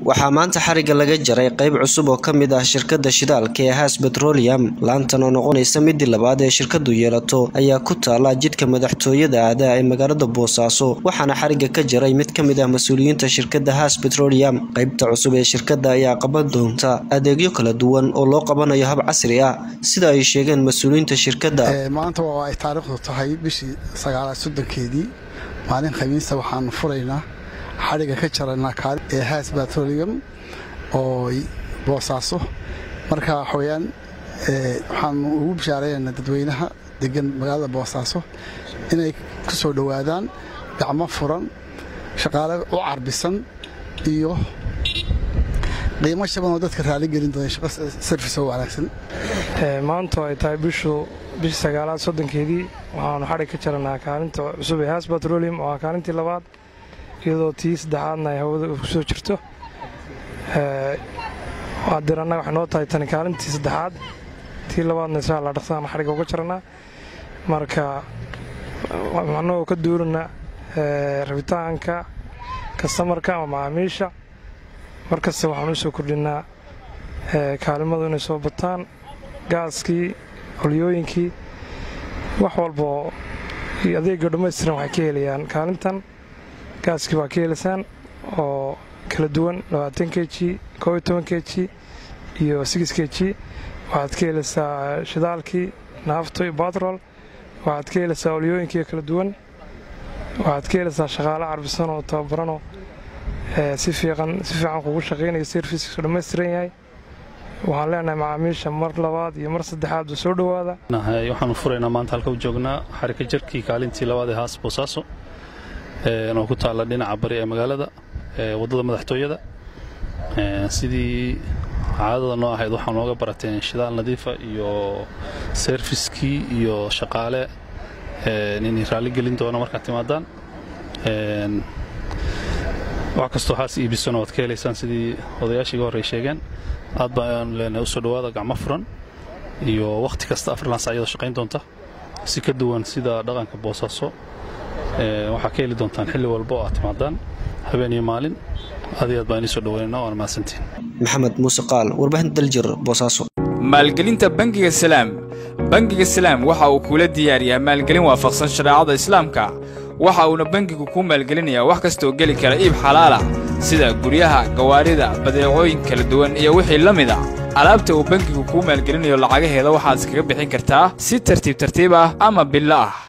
waxaa maanta xariga laga jaray qayb cusub oo kamid ah shirkadda shidaalka ee Haas Petroleum laantan oo noqonaysa midii labaad ee shirkadu yeelato ayaa ku taala jidka madaxtooyada aada ee magaalada Boosaaso waxaana xariga ka jaray mid kamid ah mas'uuliyiinta shirkadda Haas Petroleum qaybta cusub ee shirkadda ayaa qaban doonta adeegyo kala duwan oo loo qabanayo hab casri ah sida ay sheegeen mas'uuliyiinta shirkadda maanta waa ay taariikhdu tahay bishii 9 maalin khamiista waxaan furaynaa xariga ka jarana kaal ee Haas Petroleum oo Boosaaso marka xooyaan waxaan ugu bishaareynaa dadweynaha degan magaalada Boosaaso inay ku soo dhawaadaan gacmo furan shaqaale u carbisan iyo qiimo shaban oo dadka raali gelin doona shaqo service oo wanaagsan maanta ay tahay bishii 9 sodonkeedii waxaan xarig ka jaranaa kaalinta cusub ee Haas Petroleum oo kaalintii labaad iyadoo tii saddexaadna ay hawada ku soo jirto wadirana wax noo tahay tan kaalintii saddexaad tii labaadna insha Allah dhaqsan xarig uga jaranaa marka waxaan ka duurna rabitaanka customerka ama macaamiisha markaas waxaan u soo kordhinaa kaalmadu inay soo bataan gaaskii holyooyinkii wax walba adeegga dhammaystiran waxay ka helayaan kaalintan gaaskii waa ka helaysan oo kala duwan 20 kg 12 kg iyo 6 kg waxaad ka helaysaa shidaalkii naafto iyo petrol waxaad ka helaysaa holyooyinkii kala duwan waxaad ka helaysaa shaqaale carbisan oo tababaran oo si fiican kugu shaqeynaya service dhammaystiran yahay waxaan leenahay macaamiisha mar labaad iyo mar saddexaad soo dhawaada waxaan furaynaa maanta halka u joognaa xariga jarkii kaalintii labaad ee Haas Boosaaso oo ku taala dhinaca bari ee magaalada wadada madaxtooyada sidii caadada noo ahayd waxaan nooga barateen shidaal nadiif ah iyo service-kii iyo shaqaale inay raali gelin doona marka timaadaan wax kastoo Haas iibisano wad ka helaysaan sidii odayaashii hore sheegeen aad baan leenahay u soo dhawaada gacmo furan iyo waqti kasta 4 saacadood shaqayn doonta si ka duwan sida dhaqanka Boosaaso waxa ka heli doontaan xilli walba oo aad timaadaan habeen iyo maalin aad baan soo dhaweynaa oo maasantiin Maxamed Muuse Qaal warbaahinta Daljir Boosaaso maalgelinta bangiga Salaam waxa uu kula diyaariyaa maalgelin waafaqsan shariicada Islaamka waxa uu bangigu ku maalgelinayaa wax kasta oo gali kara iib xalaal ah sida guryaha gawaarida badeecooyin kala duwan iyo wixii la mid ah alaabta uu bangigu ku maalgelinayo lacagaheeda waxaad iskaga bixin kartaa si tartiib ah ama bilaa ah